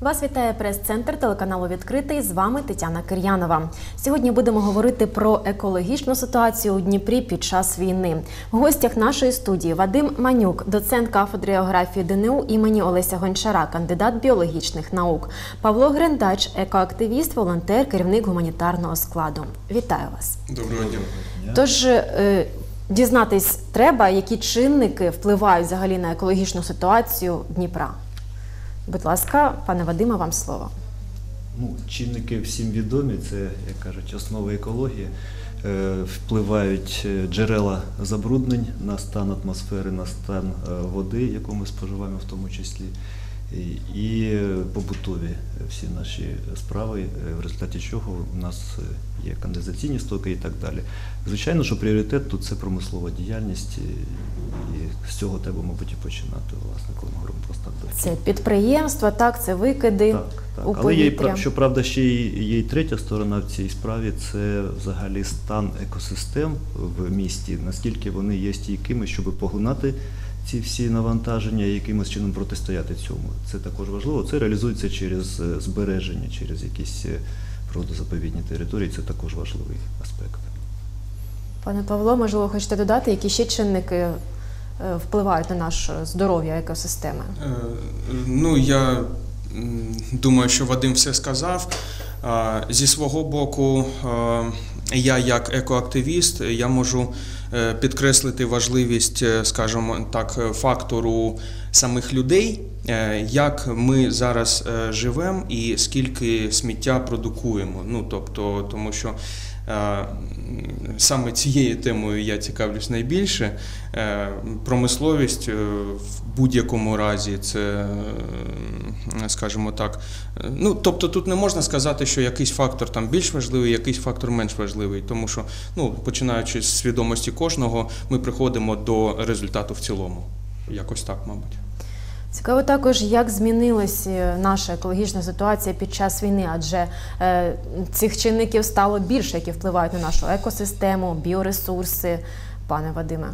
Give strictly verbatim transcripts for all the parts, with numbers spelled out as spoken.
Вас вітає прес-центр телеканалу «Відкритий». З вами Тетяна Кир'янова. Сьогодні будемо говорити про екологічну ситуацію у Дніпрі під час війни. В гостях нашої студії Вадим Манюк, доцент кафедри географії Д Н У імені Олеся Гончара, кандидат біологічних наук. Павло Грендач, екоактивіст, волонтер, керівник гуманітарного складу. Вітаю вас. Доброго дня. Тож, е, дізнатись треба, які чинники впливають взагалі на екологічну ситуацію Дніпра. Будь ласка, пане Вадиме, вам слово. Ну, чинники всім відомі, це, як кажуть, основа екології. Е, впливають джерела забруднень на стан атмосфери, на стан води, яку ми споживаємо в тому числі, і, і побутові всі наші справи, в результаті чого у нас є каналізаційні стоки і так далі. Звичайно, що пріоритет тут це промислова діяльність, і з цього треба, мабуть, і починати, власне, коли ми говоримо про стан довкілля. Це підприємства, так, це викиди так, так. у Але є, повітря. щоправда, ще є і третя сторона в цій справі, це взагалі стан екосистем в місті, наскільки вони є стійкими, щоб поглинати ці всі навантаження і якимось чином протистояти цьому. Це також важливо. Це реалізується через збереження, через якісь природозаповідні території, це також важливий аспект. Пане Павло, можливо, хочете додати, які ще чинники впливають на наше здоров'я екосистеми? Ну, я думаю, що Вадим все сказав. Зі свого боку, я як екоактивіст, я можу підкреслити важливість, скажімо так, фактору самих людей, як ми зараз живемо і скільки сміття продукуємо. Ну, тобто, тому що саме цією темою я цікавлюсь найбільше. Промисловість в будь-якому разі це, скажімо так, ну, тобто тут не можна сказати, що якийсь фактор там більш важливий, якийсь фактор менш важливий, тому що, ну, починаючи з свідомості кожного, ми приходимо до результату в цілому. Якось так, мабуть. Цікаво також, як змінилася наша екологічна ситуація під час війни, адже е, цих чинників стало більше, які впливають на нашу екосистему, біоресурси. Пане Вадиме.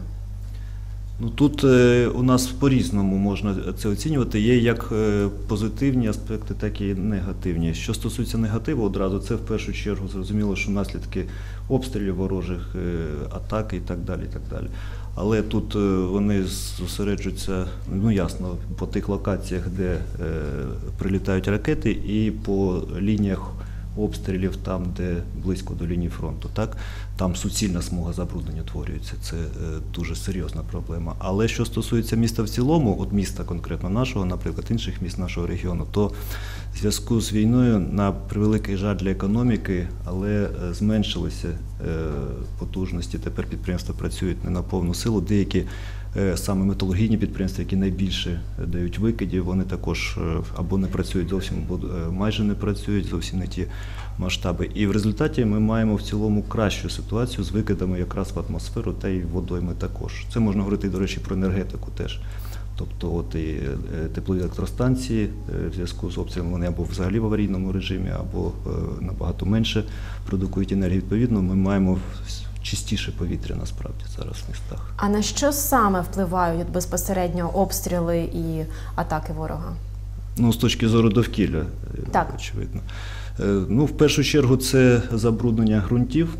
Ну, тут е, у нас по-різному можна це оцінювати. Є як е, позитивні аспекти, так і негативні. Що стосується негативу одразу, це в першу чергу зрозуміло, що наслідки обстрілів ворожих, е, атаки і так далі, і так далі. Але тут е, вони зосереджуються, ну ясно, по тих локаціях, де е, прилітають ракети, і по лініях обстрілів там, де близько до лінії фронту. Так? Там суцільна смуга забруднення утворюється, це е, дуже серйозна проблема. Але що стосується міста в цілому, от міста конкретно нашого, наприклад, інших міст нашого регіону, то в зв'язку з війною, на превеликий жаль для економіки, але е, зменшилися е, потужності, тепер підприємства працюють не на повну силу. Деякі е, саме металургійні підприємства, які найбільше дають викидів, вони також е, або не працюють зовсім, або е, майже не працюють, зовсім не ті масштаби. І в результаті ми маємо в цілому кращу ситуацію з викидами якраз в атмосферу та й водойми також. Це можна говорити, до речі, про енергетику теж. Тобто от і теплові електростанції в зв'язку з обстрілом, вони або взагалі в аварійному режимі, або набагато менше продукують енергію. Відповідно, ми маємо чистіше повітря насправді зараз в містах. А на що саме впливають безпосередньо обстріли і атаки ворога? Ну, з точки зору довкілля, так, очевидно. Ну, в першу чергу це забруднення ґрунтів,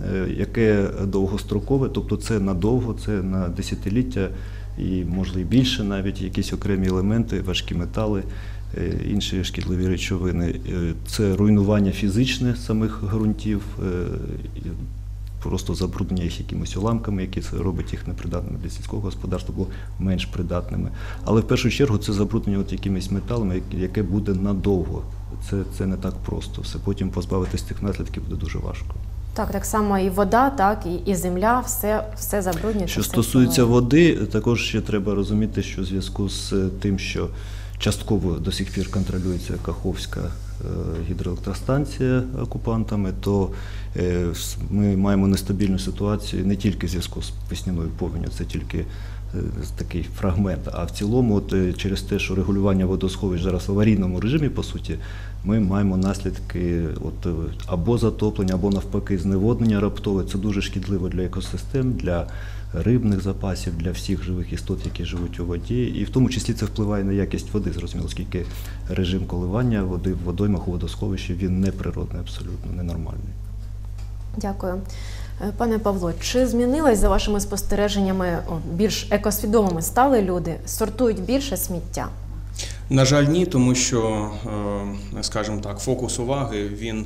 яке довгострокове, тобто це надовго, це на десятиліття і, можливо, більше навіть, якісь окремі елементи, важкі метали, інші шкідливі речовини. Це руйнування фізичне самих ґрунтів, просто забруднення їх якимись уламками, які робить їх непридатними для сільського господарства, або менш придатними. Але в першу чергу це забруднення от якимись металами, яке буде надовго. Це, це не так просто. Все потім позбавитись цих наслідків буде дуже важко. Так, так само і вода, так, і, і земля, все, все забруднюється. Що стосується води, також ще треба розуміти, що в зв'язку з тим, що частково до сих пір контролюється Каховська гідроелектростанція окупантами, то ми маємо нестабільну ситуацію не тільки в зв'язку з весняною повінню, це тільки такий фрагмент, а в цілому от через те, що регулювання водосховищ зараз в аварійному режимі, по суті, ми маємо наслідки от, або затоплення, або навпаки зневоднення раптове. Це дуже шкідливо для екосистем, для рибних запасів, для всіх живих істот, які живуть у воді. І в тому числі це впливає на якість води, зрозуміло, оскільки режим коливання води в водоймах, у водосховищі, він неприродний, абсолютно ненормальний. Дякую. Пане Павло, чи змінилось за вашими спостереженнями, о, більш екосвідомими стали люди, сортують більше сміття? На жаль, ні, тому що, е, скажімо так, фокус уваги, він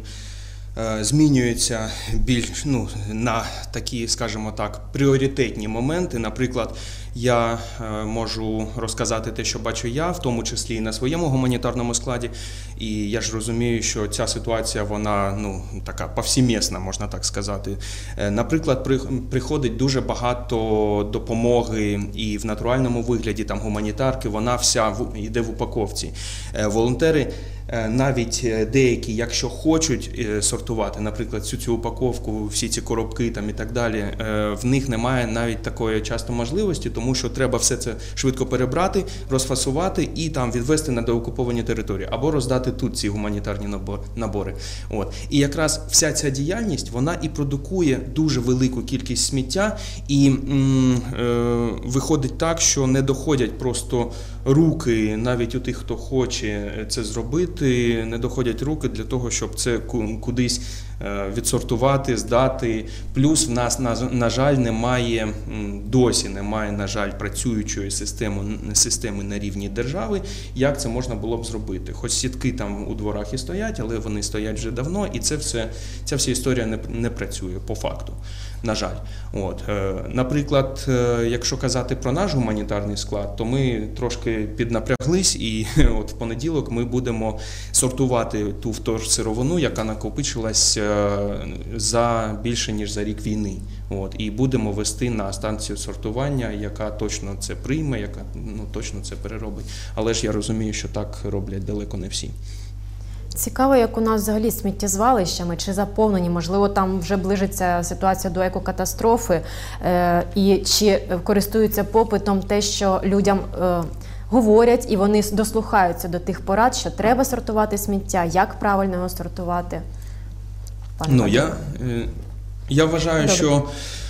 е, змінюється більш, ну, на такі, скажімо так, пріоритетні моменти. Наприклад, я е, можу розказати те, що бачу я, в тому числі і на своєму гуманітарному складі. І я ж розумію, що ця ситуація, вона, ну, така повсімісна, можна так сказати. Е, наприклад, при, приходить дуже багато допомоги і в натуральному вигляді, там, гуманітарки, вона вся в, йде в упаковці. Е, волонтери, е, навіть деякі, якщо хочуть е, сортувати, наприклад, всю цю упаковку, всі ці коробки там, і так далі, е, в них немає навіть такої часто можливості, тому що треба все це швидко перебрати, розфасувати і там відвести на деокуповані території, або роздати тут ці гуманітарні набори. От. І якраз вся ця діяльність, вона і продукує дуже велику кількість сміття, і м, е, виходить так, що не доходять просто руки, навіть у тих, хто хоче це зробити, не доходять руки для того, щоб це кудись відсортувати, здати. Плюс в нас, на, на жаль, немає, досі немає, на жаль, працюючої системи, системи на рівні держави, як це можна було б зробити. Хоч сітки там у дворах і стоять, але вони стоять вже давно, і це все, ця вся історія не, не працює по факту, на жаль. От. Наприклад, якщо казати про наш гуманітарний склад, то ми трошки піднапряглись, і от в понеділок ми будемо сортувати ту вторсировину, яка накопичилась за більше, ніж за рік війни. От, і будемо вести на станцію сортування, яка точно це прийме, яка, ну, точно це переробить. Але ж я розумію, що так роблять далеко не всі. Цікаво, як у нас взагалі з сміттєзвалищами, чи заповнені, можливо, там вже ближиться ситуація до екокатастрофи, е, і чи користуються попитом те, що людям е, говорять, і вони дослухаються до тих порад, що треба сортувати сміття, як правильно його сортувати. Пане ну, я, я вважаю, Добре. що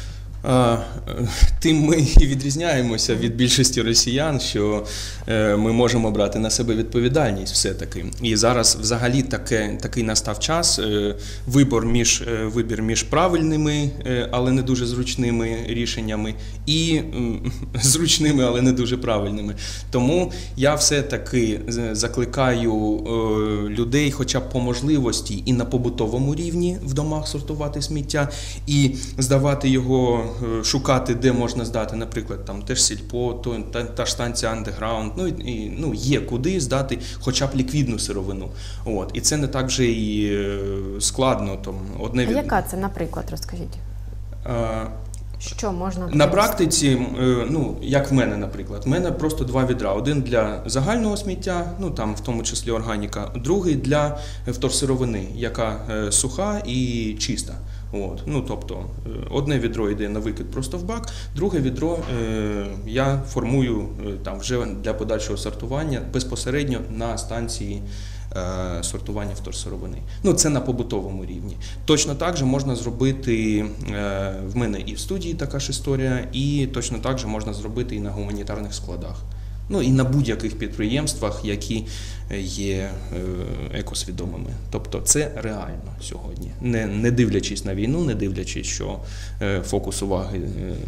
а, тим ми і відрізняємося від більшості росіян, що е, ми можемо брати на себе відповідальність все-таки. І зараз взагалі таке, такий настав час, е, вибір, між, е, вибір між правильними, е, але не дуже зручними рішеннями і е, зручними, але не дуже правильними. Тому я все-таки закликаю е, людей хоча б по можливості і на побутовому рівні в домах сортувати сміття, і здавати його, шукати, де можна здати, наприклад, там теж сільпо, то, та, та ж станція андеграунд, ну, і, ну, є куди здати хоча б ліквідну сировину. От. І це не так вже і складно. Там, одне а від... яка це, наприклад, розкажіть? А... Що можна? На практиці, ну, як в мене, наприклад, в мене просто два відра. Один для загального сміття, ну, там, в тому числі органіка, другий для вторсировини, яка суха і чиста. От. Ну, тобто, одне відро йде на викид просто в бак, друге відро е, я формую е, там, вже для подальшого сортування безпосередньо на станції е, сортування вторсировини. Ну, це на побутовому рівні. Точно так же можна зробити, е, в мене і в студії така ж історія, і точно так же можна зробити і на гуманітарних складах. Ну, і на будь-яких підприємствах, які є екосвідомими. Тобто це реально сьогодні. Не, не дивлячись на війну, не дивлячись, що фокус уваги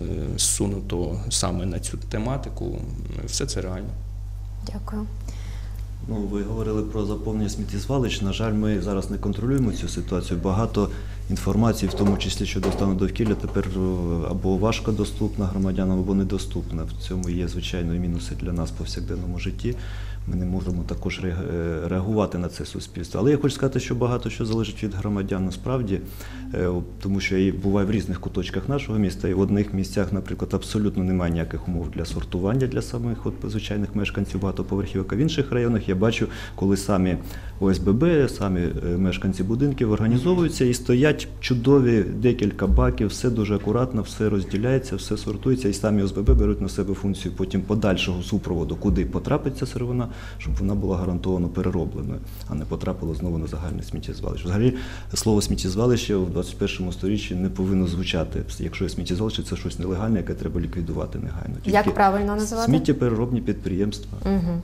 зсунуто саме на цю тематику, все це реально. Дякую. Ну, ви говорили про заповнення сміттєзвалищ. На жаль, ми зараз не контролюємо цю ситуацію. Багато інформації, в тому числі щодо стану довкілля, тепер або важко доступна громадянам, або недоступна. В цьому є, звичайно, і мінуси для нас в повсякденному житті. Ми не можемо також реагувати на це суспільство. Але я хочу сказати, що багато що залежить від громадян насправді, тому що я буваю в різних куточках нашого міста, і в одних місцях, наприклад, абсолютно немає ніяких умов для сортування для самих от, звичайних мешканців багатоповерхівок, а в інших районах я бачу, коли самі О С Б Б, самі мешканці будинків організовуються і стоять чудові декілька баків, все дуже акуратно, все розділяється, все сортується, і самі О С Б Б беруть на себе функцію потім подальшого супроводу, куди потрапить ця сировина, щоб вона була гарантовано переробленою, а не потрапила знову на загальне сміттєзвалище. Взагалі, слово сміттєзвалище в двадцять першому сторіччі не повинно звучати. Якщо є сміттєзвалище, це щось нелегальне, яке треба ліквідувати негайно. Тільки як правильно називати? Сміттєпереробні підприємства. Угу.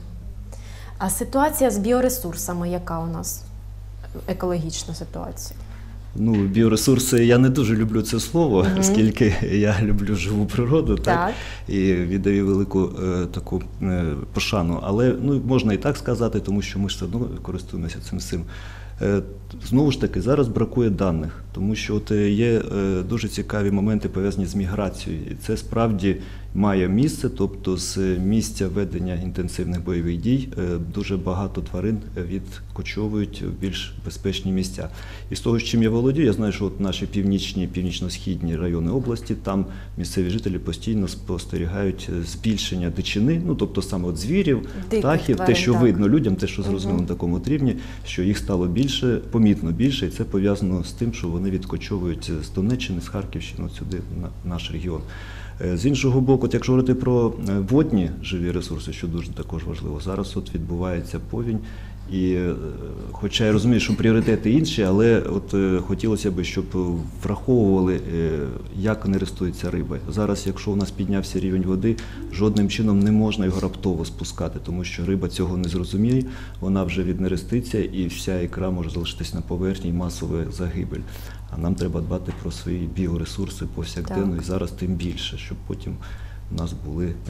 А ситуація з біоресурсами, яка у нас? Екологічна ситуація? Ну, біоресурси, я не дуже люблю це слово, Mm-hmm. оскільки я люблю живу природу, так, так і віддаю велику е, таку е, пошану. Але ну, можна і так сказати, тому що ми ж все одно користуємося цим всім. Е, знову ж таки, зараз бракує даних, тому що от є е, дуже цікаві моменти пов'язані з міграцією. І це справді має місце, тобто з місця ведення інтенсивних бойових дій е, дуже багато тварин відкочовують в більш безпечні місця. І з того, з чим я володію, я знаю, що от наші північні, північно-східні райони області, там місцеві жителі постійно спостерігають збільшення дичини, ну тобто саме от звірів, диких птахів, тварин, те, що так. видно людям, те, що зрозуміло Угу. на такому от рівні, що їх стало більше, помітно більше, і це пов'язано з тим, що вони відкочовують з Донеччини, з Харківщини, от сюди, на наш регіон. З іншого боку, от якщо говорити про водні живі ресурси, що дуже також важливо, зараз от відбувається повінь, і хоча я розумію, що пріоритети інші, але от хотілося б, щоб враховували, як нерестується риба. Зараз, якщо у нас піднявся рівень води, жодним чином не можна його раптово спускати, тому що риба цього не зрозуміє, вона вже віднереститься і вся ікра може залишитись на поверхні і масова загибель. А нам треба дбати про свої біоресурси повсякденно, і зараз тим більше, щоб потім у нас були, е,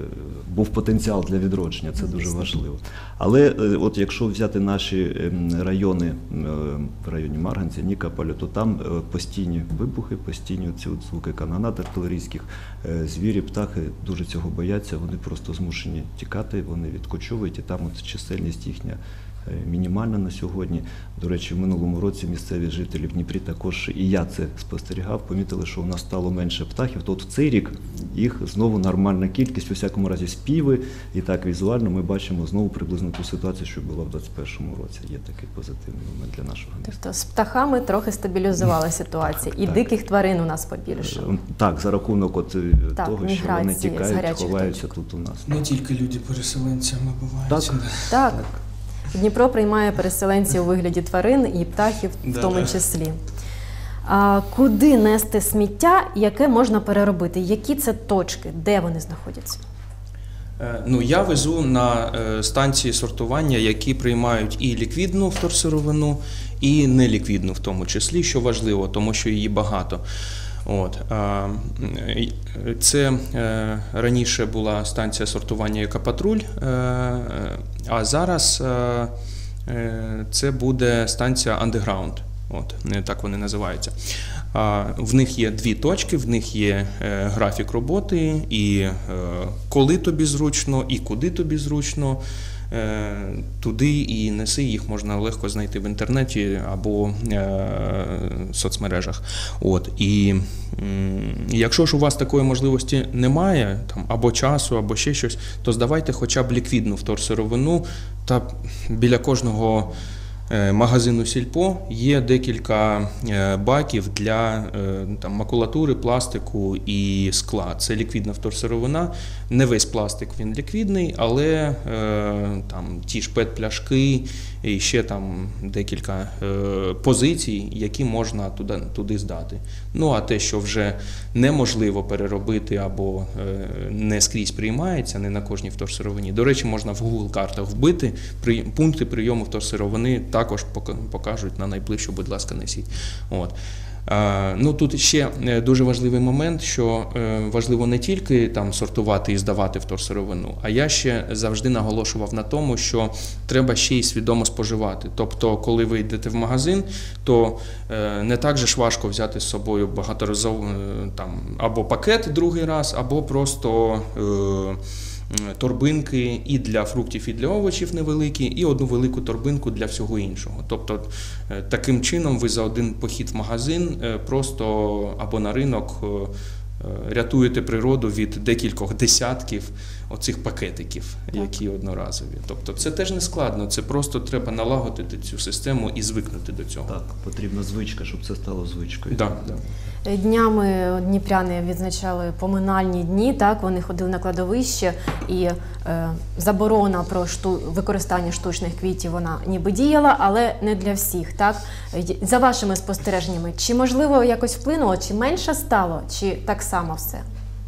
був потенціал для відродження, це дуже важливо. Але е, от якщо взяти наші е, райони, е, в районі Марганця, Нікополя, то там е, постійні вибухи, постійні ці от звуки канонад артилерійських, е, звірі, птахи дуже цього бояться, вони просто змушені тікати, вони відкочовують, і там от чисельність їхня мінімальна на сьогодні. До речі, в минулому році місцеві жителі в Дніпрі також, і я це спостерігав, помітили, що у нас стало менше птахів. То от в цей рік їх знову нормальна кількість, у всякому разі співи, і так візуально ми бачимо знову приблизно ту ситуацію, що була в двадцять першому році. Є такий позитивний момент для нашого міста. Тобто з птахами трохи стабілізувала ситуація, і так. диких тварин у нас побільшало. Так, за рахунок от так, того, що вони тікають, ховаються точок. тут у нас. Не тільки люди-переселенцями бувають. Так, так. так. Дніпро приймає переселенців у вигляді тварин і птахів в да, тому да. числі. А куди нести сміття, яке можна переробити? Які це точки, де вони знаходяться? Ну, я везу на станції сортування, які приймають і ліквідну вторсировину, і неліквідну в тому числі, що важливо, тому що її багато. От. Це раніше була станція сортування «Екопатруль», а зараз це буде станція «Андеграунд». От, так вони називаються. В них є дві точки, в них є графік роботи, і коли тобі зручно, і куди тобі зручно, туди і неси, їх можна легко знайти в інтернеті або в соцмережах. От. І якщо ж у вас такої можливості немає, там, або часу, або ще щось, то здавайте хоча б ліквідну вторсировину, та біля кожного магазину «Сільпо» є декілька баків для там, макулатури, пластику і скла. Це ліквідна вторсировина. Не весь пластик він ліквідний, але там, ті ж пет-пляшки і ще там декілька позицій, які можна туди, туди здати. Ну, а те, що вже неможливо переробити або не скрізь приймається, не на кожній вторсировині. До речі, можна в Google-картах вбити пункти прийому вторсировини, також покажуть на найближчу, будь ласка, несіть. От. Ну, тут ще дуже важливий момент, що важливо не тільки там сортувати і здавати вторсировину, а я ще завжди наголошував на тому, що треба ще й свідомо споживати. Тобто, коли ви йдете в магазин, то не так же ж важко взяти з собою багаторазовий там або пакет другий раз, або просто торбинки і для фруктів, і для овочів невеликі, і одну велику торбинку для всього іншого. Тобто, таким чином ви за один похід в магазин просто або на ринок рятуєте природу від декількох десятків оцих пакетиків, які одноразові. Тобто це теж не складно, це просто треба налагодити цю систему і звикнути до цього. Так, потрібна звичка, щоб це стало звичкою. Да, да. Днями дніпряни відзначали поминальні дні, так, вони ходили на кладовище, і е, заборона про шту, використання штучних квітів, вона ніби діяла, але не для всіх, так? За вашими спостереженнями, чи можливо якось вплинуло, чи менше стало, чи так само все?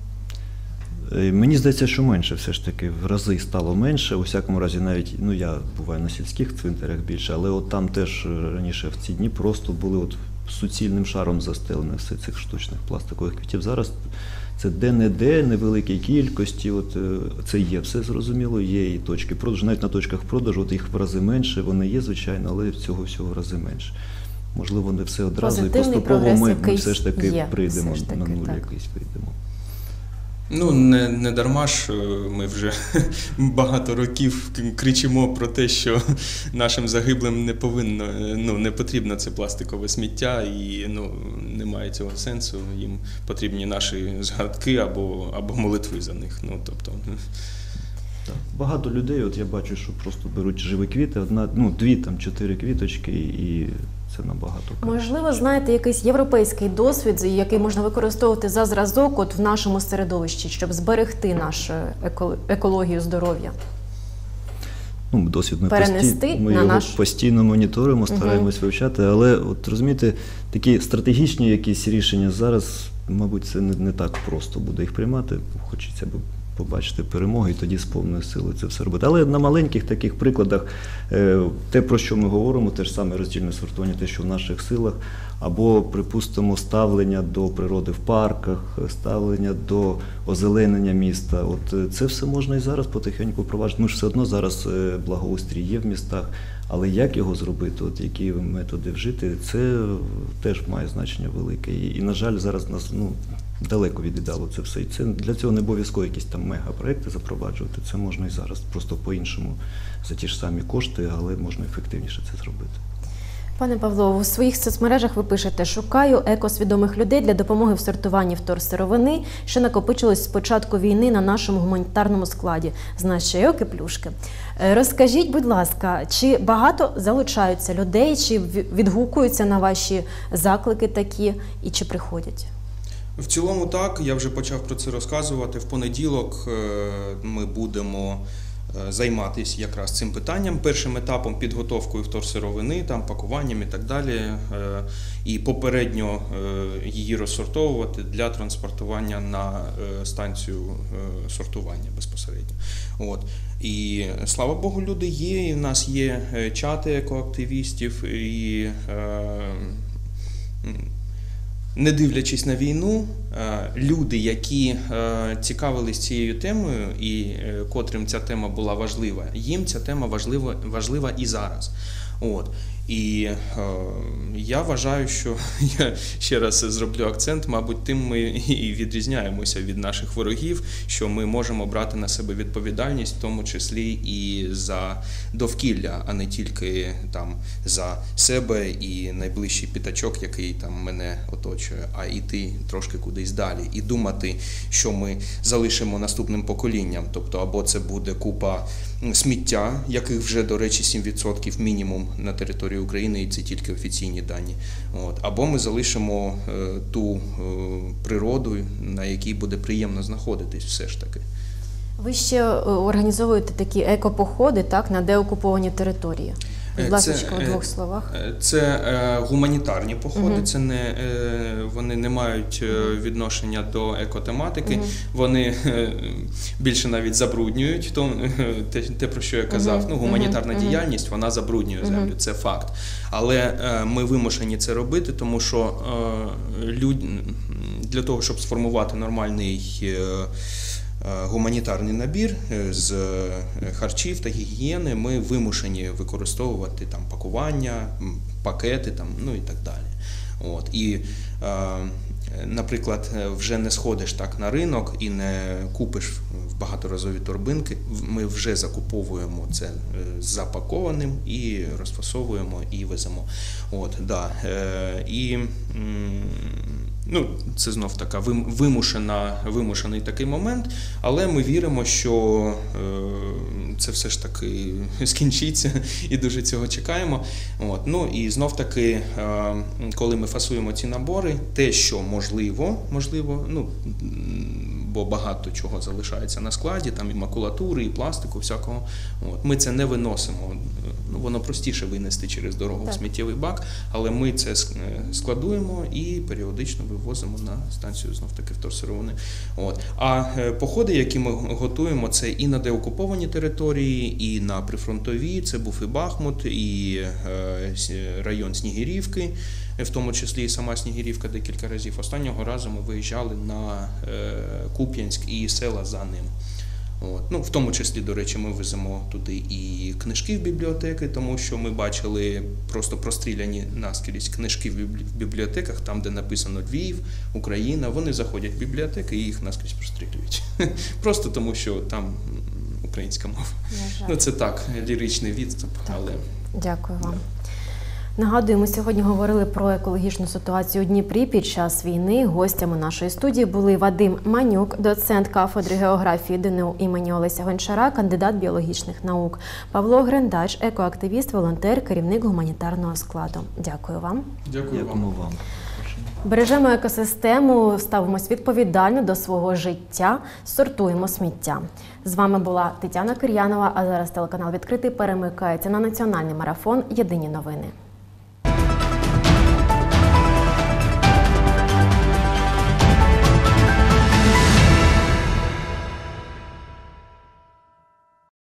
Мені здається, що менше все ж таки, в рази стало менше, у всякому разі навіть, ну я буваю на сільських цвинтарях більше, але от там теж раніше в ці дні просто були от суцільним шаром застелені все цих штучних пластикових квітів. Зараз це де-не-де, невеликій кількості, от це є все зрозуміло, є і точки продажу, навіть на точках продажу, от їх в рази менше, вони є, звичайно, але цього всього в рази менше. Можливо, не все одразу, і поступово ми, ми все ж таки є, прийдемо ж таки, на нуль якийсь прийдемо. Ну, не, не дарма ж ми вже багато років кричимо про те, що нашим загиблим не повинно, ну, не потрібно це пластикове сміття, і ну, немає цього сенсу, їм потрібні наші згадки або, або молитви за них. Ну, тобто... Так. Багато людей, от я бачу, що просто беруть живі квіти, одна, ну, дві, там, чотири квіточки, і це набагато краще. Можливо, знаєте, якийсь європейський досвід, який можна використовувати за зразок от в нашому середовищі, щоб зберегти нашу екологію здоров'я? Ну, досвід ми, Перенести пості... ми на його наш... постійно моніторимо, стараємось угу. вивчати, але от розумієте, такі стратегічні якісь рішення зараз, мабуть, це не, не так просто буде їх приймати, хочеться б побачити перемоги і тоді з повною силою це все робити. Але на маленьких таких прикладах те, про що ми говоримо, те ж саме роздільне сортування, те, що в наших силах, або, припустимо, ставлення до природи в парках, ставлення до озеленення міста. От це все можна і зараз потихеньку впроваджувати. Ми ж все одно зараз благоустрій є в містах, але як його зробити, от які методи вжити, це теж має значення велике. І, і на жаль, зараз нас, ну, далеко від ідеалу це все. І це, для цього не обов'язково якісь там мегапроекти запроваджувати. Це можна і зараз, просто по-іншому, за ті ж самі кошти, але можна ефективніше це зробити. Пане Павло, у своїх соцмережах ви пишете: «Шукаю екосвідомих людей для допомоги в сортуванні вторсировини, що накопичилось з початку війни на нашому гуманітарному складі. З чайок і плюшки». Розкажіть, будь ласка, чи багато залучаються людей, чи відгукуються на ваші заклики такі, і чи приходять? В цілому так, я вже почав про це розказувати. В понеділок ми будемо займатися якраз цим питанням, першим етапом підготовкою вторсировини, там, пакуванням і так далі, і попередньо її розсортовувати для транспортування на станцію сортування безпосередньо. От. І слава Богу, люди є, і в нас є чати екоактивістів, і не дивлячись на війну, люди, які цікавились цією темою і котрим ця тема була важлива, їм ця тема важлива, важлива і зараз. От. І е, я вважаю, що, я ще раз зроблю акцент, мабуть, тим ми і відрізняємося від наших ворогів, що ми можемо брати на себе відповідальність, в тому числі і за довкілля, а не тільки там за себе і найближчий п'ятачок, який там мене оточує, а йти трошки кудись далі і думати, що ми залишимо наступним поколінням. Тобто, або це буде купа сміття, яких вже, до речі, сім відсотків мінімум на території України, і це тільки офіційні дані. От. Або ми залишимо е, ту е, природу, на якій буде приємно знаходитись все ж таки. Ви ще організовуєте такі екопоходи, так, на деокуповані території? Будь ласка, у двох словах. Це е, гуманітарні походи, uh-huh. це не, е, вони не мають е, відношення до екотематики, uh-huh. вони е, більше навіть забруднюють то, е, те, те, про що я казав. Uh-huh. Ну, гуманітарна uh-huh. діяльність, вона забруднює землю, uh-huh. це факт. Але е, ми вимушені це робити, тому що е, люд... для того, щоб сформувати нормальний е, гуманітарний набір з харчів та гігієни, ми вимушені використовувати там пакування, пакети, там, ну і так далі. От. І, наприклад, вже не сходиш так на ринок і не купиш в багаторазові торбинки, ми вже закуповуємо це запакованим і розфасовуємо і веземо. От, да. І Ну, це знов така вимушена, вимушений такий момент, але ми віримо, що е, це все ж таки скінчиться і дуже цього чекаємо. От. Ну і знов таки, е, коли ми фасуємо ці набори, те, що можливо, можливо, ну, бо багато чого залишається на складі, там і макулатури, і пластику, всякого. От. Ми це не виносимо, ну, воно простіше винести через дорогу в сміттєвий бак, але ми це складуємо і періодично вивозимо на станцію, знов-таки, вторсировини. От. А походи, які ми готуємо, це і на деокуповані території, і на прифронтові, це був і Бахмут, і район Снігирівки, в тому числі і сама Снігирівка декілька разів. Останнього разу ми виїжджали на Куп'янськ і села за ним. От. Ну, в тому числі, до речі, ми веземо туди і книжки в бібліотеки, тому що ми бачили просто простріляні наскрізь книжки в бібліотеках, там, де написано Львів, Україна. Вони заходять в бібліотеки і їх наскрізь прострілюють. Просто тому, що там українська мова. Ну, це так, ліричний відступ, але... Дякую вам. Нагадую, ми сьогодні говорили про екологічну ситуацію у Дніпрі під час війни. Гостями нашої студії були Вадим Манюк, доцент кафедри географії ДНУ імені Олеся Гончара, кандидат біологічних наук, Павло Грендач, екоактивіст, волонтер, керівник гуманітарного складу. Дякую вам. Дякую вам. вам. Бережемо екосистему, ставимось відповідально до свого життя, сортуємо сміття. З вами була Тетяна Кир'янова, а зараз телеканал «Відкритий» перемикається на національний марафон «Єдині новини».